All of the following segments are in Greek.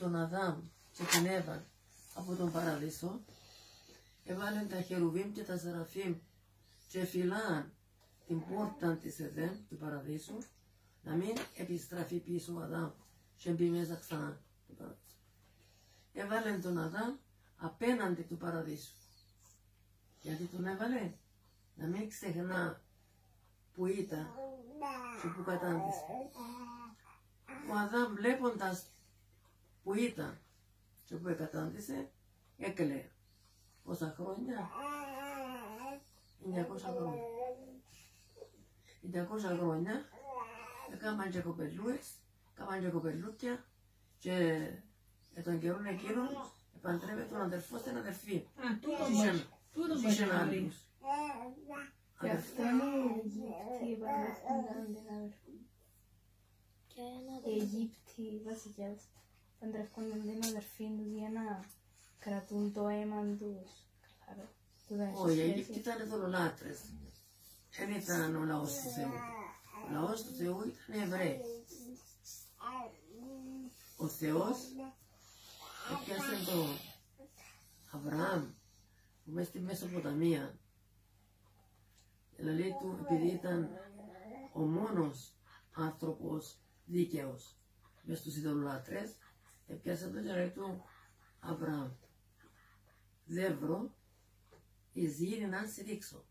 τον Αδάμ και την Εύα από τον παραδείσο, έβαλαν τα χερουβίμ και τα σεραφίμ και φυλάν την πόρτα της Εδέμ, του παραδείσου, να μην επιστραφεί πίσω ο Αδάμ και μπει μέσα ξανά του παραδείσου. Έβαλαν τον Αδάμ απέναντι του παραδείσου. Γιατί τον έβαλε να μην ξεχνά που ήταν και που κατάντησε. Ο Αδάμ βλέποντας που ήταν και που κατάντησε, έκλαιε. Πόσα χρόνια? 900 χρόνια. 900 χρόνια έκαναν και κοπελούες, έκαναν και κοπελούκια και τον καιρόν εκείνον επαντρεύεται τον αδερφό στην αδερφή. Τούτο Είχε άλλους. και αυτό είναι οι Αιγύπτιοι παντρεύκονταν την αδερφή. Οι Αιγύπτιοι βασιλιάς παντρεύκονταν την αδερφή τους για να κρατούν το αίμα τους καθαρό. Όχι, οι Αιγύπτιοι ήταν δολολάτρες. Δεν ήταν ο λαός του Θεού. Ο λαός του Θεού ήταν Εβραίοι. Ο Θεός έπιασε τον Αβραάμ που μες στη Μεσοποταμία. Δηλαδή του, επειδή ήταν ο μόνος άνθρωπος δίκαιος μες στους ειδωλολάτρες, έπιασε τον και λέει του Αβραάμ, δεν βρω εις γύρι να σε δείξω.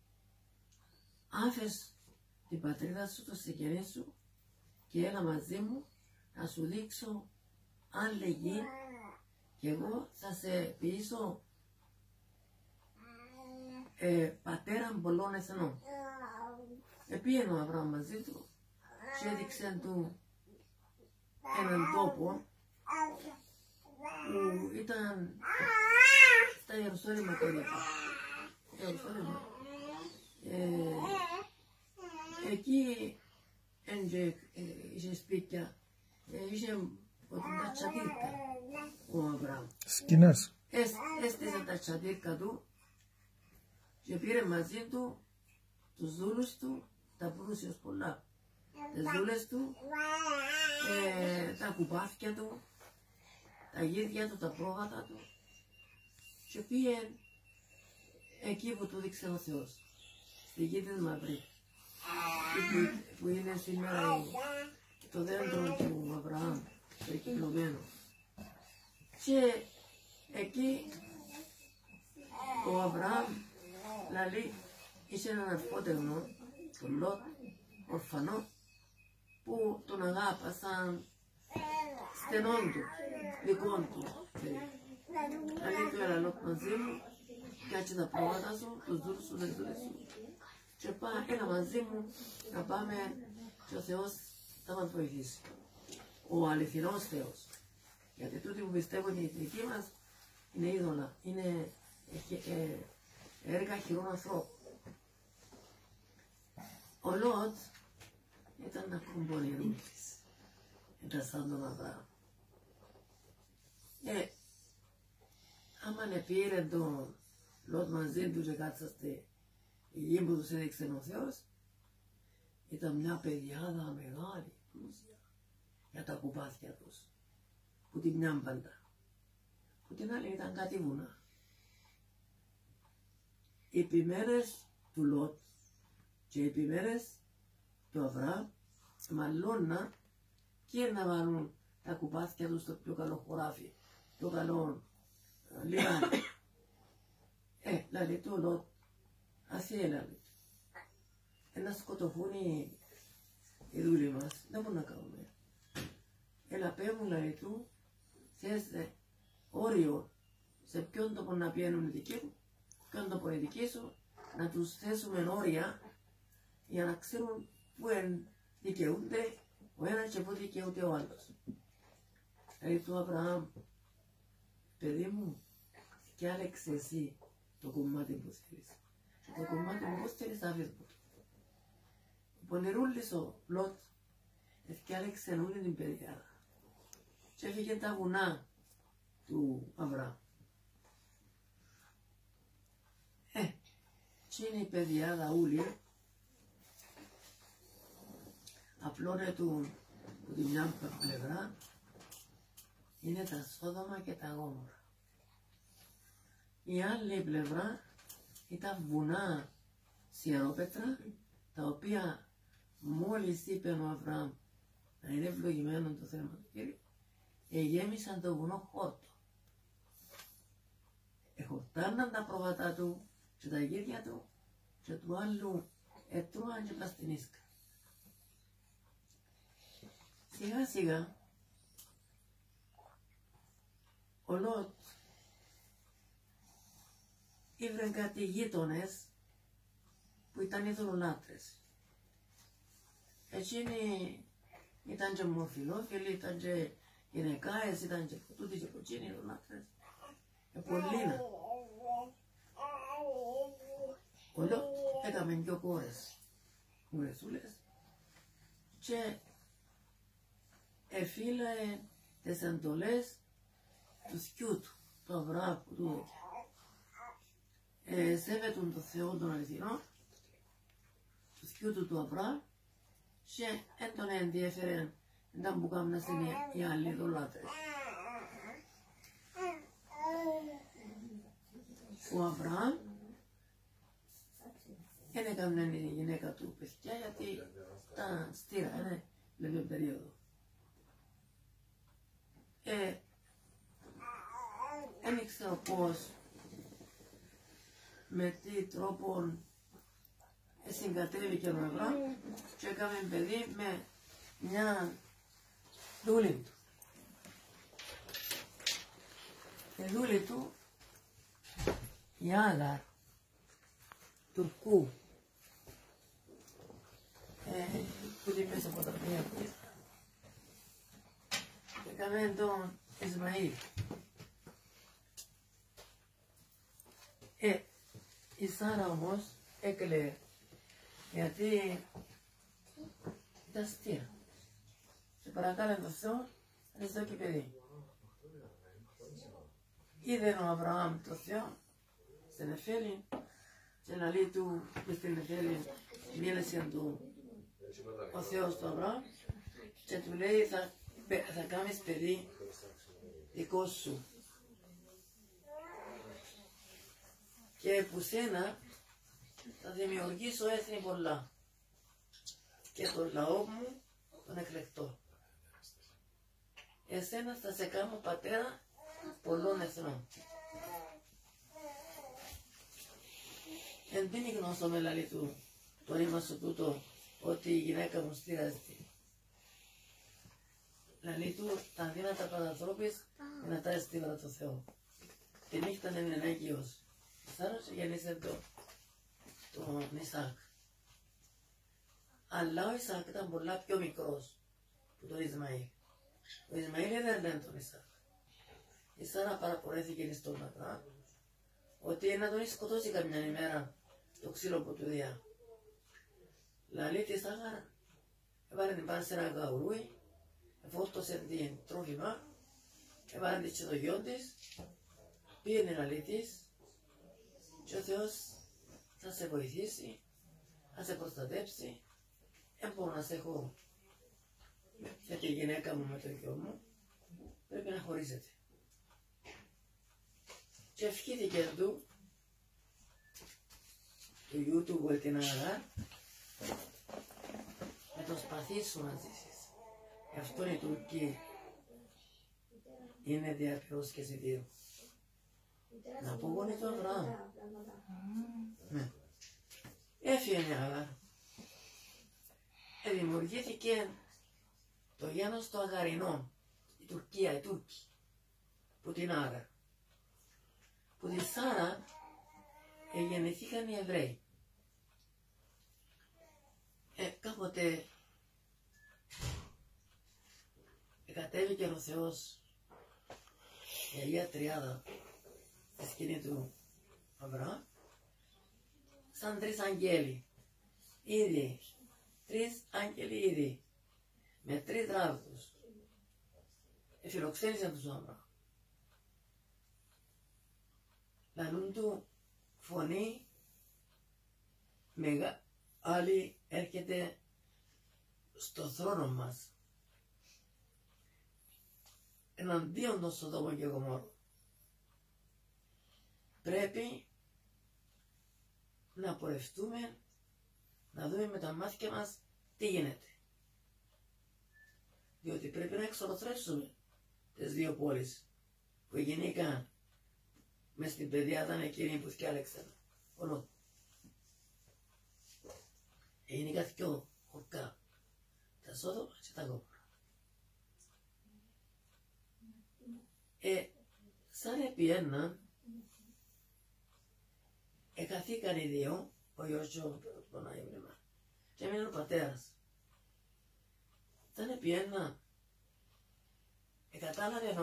Άφες την πατρίδα σου, το συγγενή σου και έλα μαζί μου να σου δείξω άλλη γη και εγώ θα σε ποιήσω πατέραν πολλών εθνών. Επήγαινε ο Αβραάμ μαζί του και έδειξε του έναν τόπο που ήταν στα Ιερουσαλήμ περίπου. Εκεί είχε σπίτια, είχε από τα τσατήρκα ο Αβραάμ. Σκηνές. Έστησε τα τσατήρκα του και πήρε μαζί του τους δούλους του, τα πλούσιος πολλά, τις δούλες του, τα κουπάθια του, τα γύρια του, τα πρόβατα του και πήγε εκεί που του δείξε ο Θεός, στη γη της Μαυρή, που είναι σήμερα το δέντρο του Αβραάμ, το εκυκλωμένο. Και εκεί ο Αβραάμ δηλαδή είχε έναν αρφότερνο, τον Λότ, ορφανό, που τον αγάπασαν στενόν του, δικών του. Δηλαδή του έλα Λότ μαζί μου, κάτσε τα πρόβατα σου, τους δούλους σου, τις δούλες σου και έλα μαζί μου να πάμε και ο Θεός θα μας βοηθήσει. Ο αληθινός Θεός. Γιατί τούτοι που πιστεύουν οι εθνικοί μας είναι είδωλα, είναι έργα χειρών ανθρώπου. Ο Λότ ήταν ένα κομπονηρούτης. Ήταν σαν τον Αβραάμ. Άμα πήρε τον Λότ μαζί του και κάτσαστε η γη που τους έδειξε ο Θεός, ήταν μια παιδιάδα μεγάλη, πλούσια, για τα κουπάθια τους, που την μια μπαντά. Που την άλλη ήταν κάτι βουνά. Οι επιμέρες του Λότ και οι επιμέρες του Αβραάμ μαλώνα και να βάλουν τα κουπάθια τους στο πιο καλό χωράφι, πιο καλό λιμάνι. Δηλαδή του Λότ, ας έλαβε. Να σκοτωθούν οι δούλοι μας, δεν μπορούν να κάνουμε. Έλα πέμουν λέει του, θες όριο σε ποιον τόπο να πιένουν οι δικοί μου, ποιον τόπο οι δικοί σου, να τους θέσουμε όρια για να ξέρουν πού δικαιούνται ο ένας και πού δικαιούται ο άλλος. Δηλαδή του Αβραάμ, παιδί μου, και άλεξε εσύ το κομμάτι που θέλεις. Το κομμάτι που πώς θέλεις άφης μου. Ο πονηρούλης ο Λότ ευκάλεξε όλη την παιδιά και έφυγε τα βουνά του Αβραάμ. Και είναι η παιδιάδα ούλη, απλώνε του από τη μια πλευρά, είναι τα Σόδομα και τα Γόμορα. Η άλλη πλευρά ήταν βουνά σιερόπετρα, τα οποία μόλις είπε ο Αβραάμ να είναι ευλογημένο το θέμα του Κύριου, γέμισαν το βουνό χόρτο. Εχορτάναν τα πρόβατα του και τα γύρια του και του άλλου έτρωαν και πας στην ίσκα. Σιγά σιγά ο Λότ ήβρε κάτι γείτονες που ήταν ειδωλολάτρες. Εκείνοι ήταν και ομοφυλόφιλοι, ήταν και γυναικάες, ήταν και τούτοι και ποτσίνοι ειδωλολάτρες. Πολλήνα. Ο Λότ έκαμε δυο κόρες, κουρεσούλες, και εφύλαε τις εντολές του θκιού του, του Αβραάμ που του έδωσε. Σέβετουν το Θεό των αληθινών, του θκιού του Αβραάμ, και δεν τον ενδιαφέρε να που κάμουν οι άλλοι ειδωλάτρες. Ο Αβραάμ δεν έκαμε η γυναίκα του παιδιά γιατί ήταν στήρα, λέμε περίοδο. Δεν ήξερα πώς, με τι τρόπο συγκατέβηκε ο Αβραάμ και έκαμε παιδί με μια δούλη του. Η δούλη του, η Άγαρ, Τουρκού, που την μέσα από τα παιδιά που ήταν. Έκαμε τον Ισμαήλ. Η Σάρα όμως έκλαιε γιατί ήταν στήρα. Και παρακάλε τον Θεό να της δώσει παιδί. Είδε ο Αβραάμ το Θεό στην Νεφέλη και να λέει του και στην Νεφέλη μίλησε του ο Θεός του Αβραάμ και του λέει θα κάνεις παιδί δικό σου. Και που σένα θα δημιουργήσω έθνη πολλά και τον λαό μου τον εκλεκτό. Εσένα θα σε κάνω πατέρα πολλών εθνών. Εν τίνη γνώστο με λαλή του το ρήμα σου τούτο ότι η γυναίκα μου στήραζεται. Λαλή του τα αδύνατα παρανθρώπης δυνατά εστίβατα το Θεό. Τη νύχτα έμεινε έγκυος. Σάρος γεννήσε τον Ισάκ. Αλλά ο Ισάκ ήταν πολλά πιο μικρός που τον Ισμαήλ. Ο Ισμαήλ έδερνε τον Ισάκ. Η Σάρα παραπορέθηκε στον Αβραάμ ότι να τον σκοτώσει καμιά ημέρα το ξύλο που του διά. Λαλή της Άγαρ έβαλε την πάνω σε ένα γαουρούι, εφόρτωσε την τρόφιμα, έβαλε και το γιο της, πήγαινε λαλή της και ο Θεός θα σε βοηθήσει, θα σε προστατέψει, δεν μπορώ να σε έχω για τη γυναίκα μου με το γιο μου, πρέπει να χωρίζετε. Και ευχήθηκε του γιού του που την Αγαρ με το σπαθί σου να ζήσεις. Γι' αυτό η Τουρκία είναι διαπυρός και ζητήρου. Να πω γόνι το Αβραάμ. Ναι. Έφυγε η Αγαρ. Δημιουργήθηκε το γένος των Αγαρινών, η Τουρκία, οι Τούρκοι, που την Άγαρ. Που τη Σάρα γεννηθήκαν οι Εβραίοι. Κάποτε κατέβηκε ο Θεός η Αγία Τριάδα στη σκηνή του Αβραάμ σαν τρεις αγγέλοι. Ήδη, τρεις άγγελοι ήδη, με τρεις ράβδους. Εφιλοξένησαν τους Αβραάμ. Λαλούν του φωνή μεγάλη έρχεται στο θρόνο μας. εναντίον των Σοδόμων και Γομόρρων. Πρέπει να πορευτούμε, να δούμε με τα μάτια μας τι γίνεται. Διότι πρέπει να εξορροθρεύσουμε τις δύο πόλεις που γεννήκαν μες στην παιδεία ήταν εκείνη που θυκάλεξαν. Όλο. Γεννήκα δυο χορκά. Τα Σόδομα και τα Γόμορρα. Σαν επιέναν, εκαθήκαν οι δύο, ο γιος και τον Άγιον και έμεινε ο πατέρας. Σαν επιέναν, κατάλαβε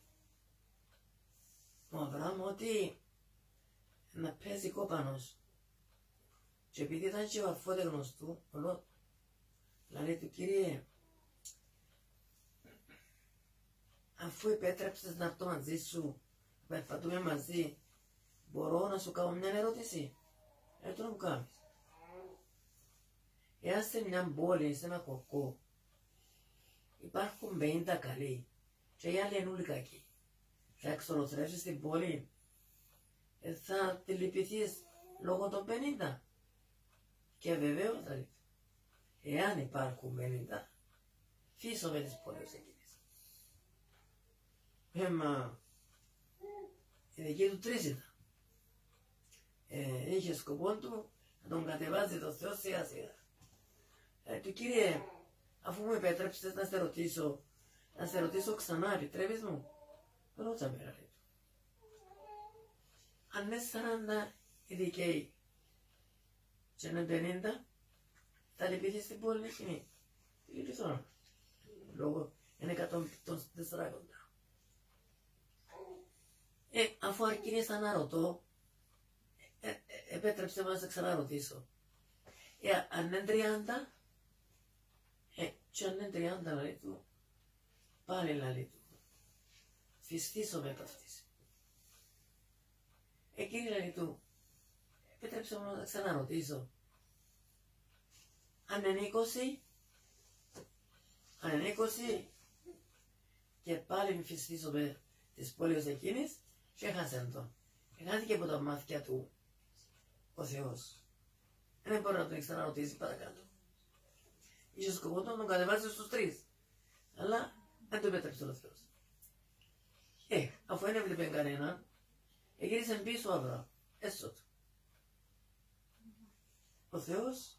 ο Αβραάμ ότι να παίζει κόπανος. Και επειδή ήταν και ο αρφόδεγνος του, ο Λότ, λέει του, Κύριε, αφού επέτρεψες να έρθω μαζί σου, να περπατούμε μαζί, μπορώ να σου κάνω μια ερώτηση? Έτσι να μου κάνεις. Εάν σε μια πόλη, σε ένα χωρκό, υπάρχουν 50 καλοί και οι άλλοι είναι όλοι κακοί, θα εξορροθρεύσεις την πόλη, θα τη λυπηθείς λόγω των 50? Και βεβαίως θα λέει, εάν υπάρχουν 50, φύσομαι τις πόλεις εκείνες. Η δική του τρεις ήταν. Είχε σκοπό του να τον κατεβάζει το Θεό σιγά σιγά. Του, Κύριε, αφού μου επέτρεψες να σε ρωτήσω ξανά, επιτρέπεις μου? Ρώτσα με, λέει του. Αν είναι 40 οι δικαίοι και είναι 50, θα λυπηθείς στην πόλη εκείνη? Τι λυπηθώ? Λόγω είναι 140. Αφού αρκίνησα να ρωτώ, επέτρεψε μας να σε ξαναρωτήσω. Αν είναι 30, και αν είναι 30, λέει του, πάλι λέει του, φυστήσω με επαυτής. Εκείνη λέει του, επέτρεψε μου να ξαναρωτήσω. Αν είναι 20, και πάλι μη φυστήσω με τις πόλεις εκείνης, και έχασαν τον. Χάθηκε από τα μάτια του ο Θεός. Δεν μπορεί να τον ξαναρωτήσει παρακάτω. Είχε σκοπό να τον κατεβάσει στους 3. Αλλά δεν το επέτρεψε ο Θεός. Αφού δεν έβλεπε κανέναν, γύρισε πίσω ο Αβραάμ, έσω του. Ο Θεός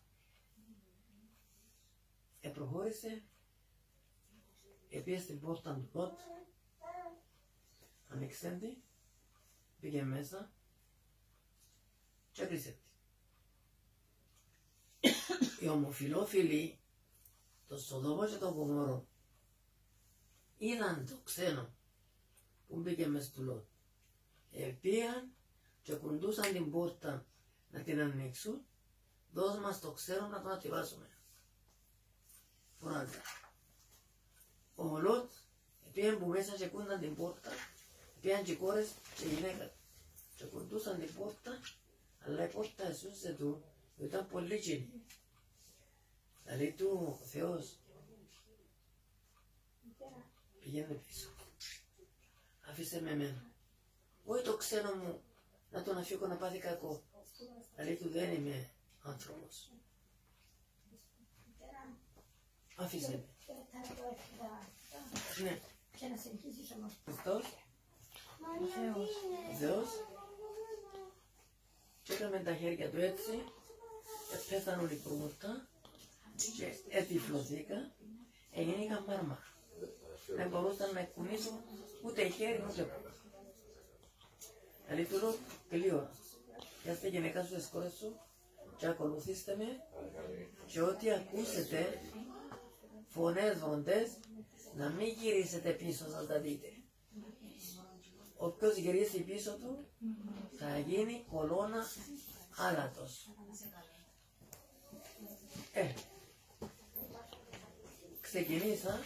προχώρησε, πήγε στην πόρτα του Λότ, άνοιξε τη, πήγε μέσα και έκλεισε τη. Οι ομοφυλόφιλοι, το Σοδόμο και το Γομόρρο, είδαν το ξένο που μπήκε μες του Λότ. Πήγαν και κουντούσαν την πόρτα να την ανοίξουν. Δώσ' μας το ξένο να το ατυβάσουμε. Φωνάζα. Ο Λότ πήγαν που μέσα και κούνταν την πόρτα. Πήγαν και κόρες και γυναίκα. Και κουντούσαν την πόρτα, αλλά η πόρτα εσούσε του, ήταν πολύ κοινή. Δηλαδή του ο Θεός πήγαινε πίσω. Άφησε με εμένα. Όχι το ξένο μου να τον αφήκω να πάθει κακό. Δηλαδή του δεν είμαι άνθρωπος. Άφησε με. Ναι. Και να συνεχίσεις όμως. Χριστός. Ο Θεός. Και έκαμε τα χέρια του έτσι. Πέθανε όλη η προύμορτα. Και ετυφλωθήκα. Έγινηκα μάρμαρα. Δεν μπορούσα να κουνήσω ούτε χέρι ούτε πόδι. Δηλαδή του λέω τελείωρα. Πιάστε γυναίκα σου τις κόρες σου και ακολουθήστε με και ό,τι ακούσετε φωνές βροντές να μην γυρίσετε πίσω σας τα δείτε. Όποιος γυρίσει πίσω του θα γίνει κολόνα άλατος. Ξεκινήσα.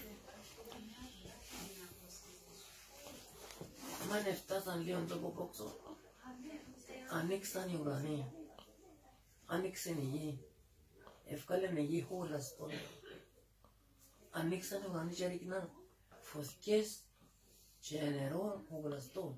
Μάνε φτάσαν λίγο το κόψο. Ανοίξαν οι ουρανοί. Άνοιξαν η γη. Ευκάλεν η γη χώρα στον. Ανοίξαν οι ουρανοί και ρίχναν φωτιές και νερό γλαστό.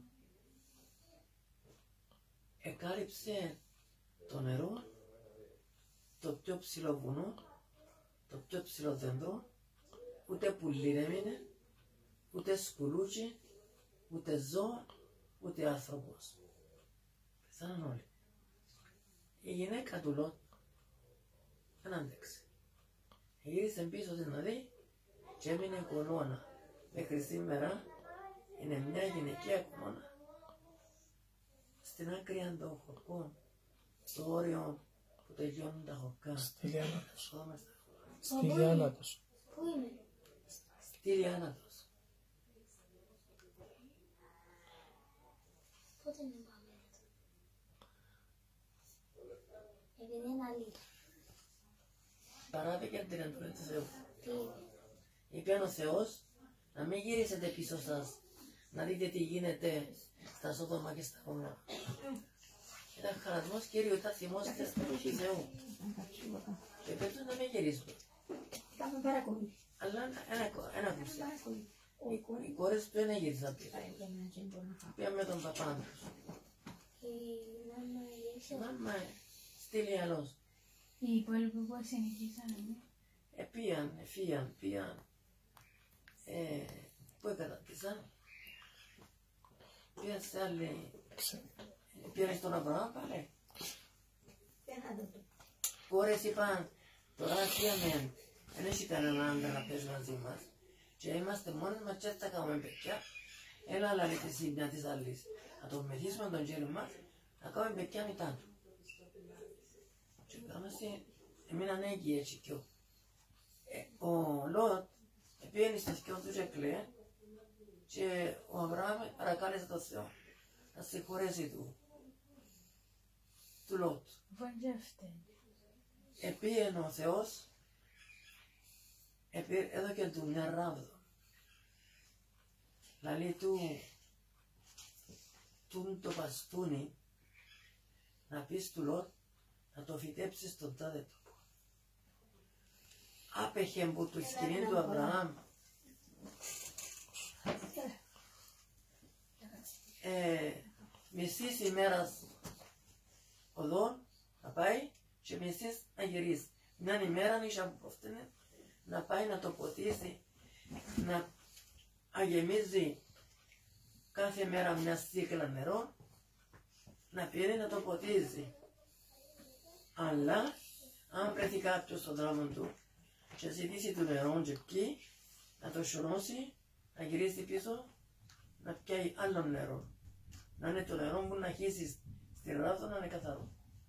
Εκάλυψε το νερό, το πιο ψηλό βουνό, το πιο ψηλό δέντρο, ούτε πουλί δεν έμεινε, ούτε σκουλούτσι, ούτε ζώο, ούτε άνθρωπος. Πεθάναν όλοι. Η γυναίκα του Λότ δεν άντεξε. Γύρισε πίσω της να δει και έμεινε κολόνα. Μέχρι σήμερα είναι μια γυναικεία κολόνα. Στην άκρη των χορκών, στο όριο που τελειώνουν τα χορκά. Στήλη άνατος. Πού είναι? Στήλη άνατος. Πότε είναι πάμε? Επειδή είναι αλήθεια. Παράδειγε την εντολή του Θεού. Τι είναι? Είπε ο Θεός να μην γυρίσετε πίσω σας, να δείτε τι γίνεται στα Σόδομα και στα Γομορρά. Ήταν χαρασμός Κύριου, ήταν θυμός του Θεού. Και πέτω να μην γυρίσουμε. Κάμε παρακολουθεί. Αλλά ένα ακούσε. Οι κόρες του δεν γύρισαν πίσω. Πήγαν με τον παπά τους. Η μάμα γύρισε. Μάμα, στείλει άλλος. Οι υπόλοιποι που συνεχίσανε. Πήγαν. Πού εκαταπτήσαν. Πήγαν σε άλλη. Πήγαν στον Αβραάμ πάλι. Κόρες είπαν, τώρα πήγαμε, δεν έχει κανέναν άντρα να παίζει μαζί μας. Και είμαστε μόνοι μας και θα κάνουμε παιδιά. Έλα λαλείτε εσύ μια της άλλης. Να τον μεθύσουμε τον γέλιο μας, να κάνουμε παιδιά μετά του. Και κάμαστε, έμειναν έγκυοι έτσι κιό. Ο Λότ πήγαινε στα σκιό του και κλαίε και ο Αβραάμ παρακάλεσε τον Θεό να συγχωρέσει του Λότ. Επήγαινε ο Θεός, έδωκε του μια ράβδο. Λαλή του το παστούνι να πεις του Λότ να το φυτέψει στον τάδε τόπο. Άπεχε που το σκηνή του Αβραάμ μισής ημέρας οδόν να πάει και μισής να γυρίσει. Μια ημέρα είχε αποφτείνει να πάει να το ποτίσει, να αγεμίζει κάθε μέρα μια στίκλα νερό, να πήρε να το ποτίζει. Αλλά αν βρεθεί κάποιος στον δρόμο του και ζητήσει του νερό και πιει, να το σωρώσει, να γυρίσει πίσω, να πιάει άλλο νερό. Να είναι το νερό που να χύσει στη ράδο να είναι καθαρό.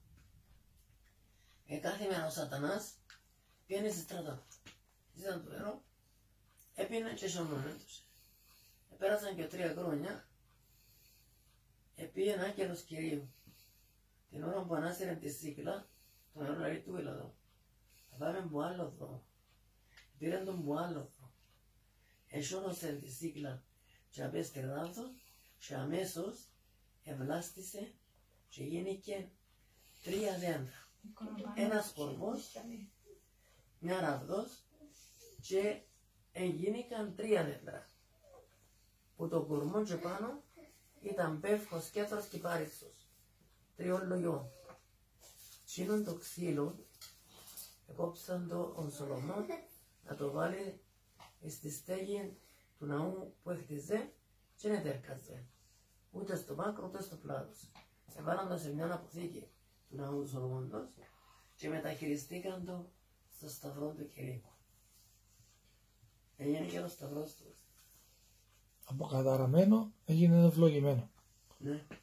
Κάθε μέρα ο Σατανάς πήγαινε στη στράτα. Ζήταν το νερό, έπινε και σωνώνετωσε. Πέρασαν και 3 χρόνια, πήγαινε άγγελος Κυρίου. Την ώρα που ανάσυρε τη σύκλα, το νερό λέει του έλα εδώ. Θα πάμε από άλλο δρόμο. Πήραν τον από άλλο δρόμο. Εσώνωσε τη σύκλα και απέ στη ράδο και αμέσως ευλάστησε και γίνηκε 3 δέντρα. Ένας κορμός, μια ραβδός και γίνηκαν 3 δέντρα. Που το κορμό και πάνω ήταν πεύχος, κέθρος και πάριξος. 3 λογιών. Σύνον το ξύλο, εκόψαν το ο Σολομών να το βάλει στη στέγη του ναού που έχτιζε και δεν τέρκαζε. Ούτε στο μάκρο ούτε στο πλάτος. Εβάλαν το σε μια αποθήκη του ναού του Σολομώντος και μεταχειριστήκαν το στο σταυρό του Κυρίου. Έγινε και ο σταυρός του. Από καταραμένο έγινε ευλογημένο. Ναι.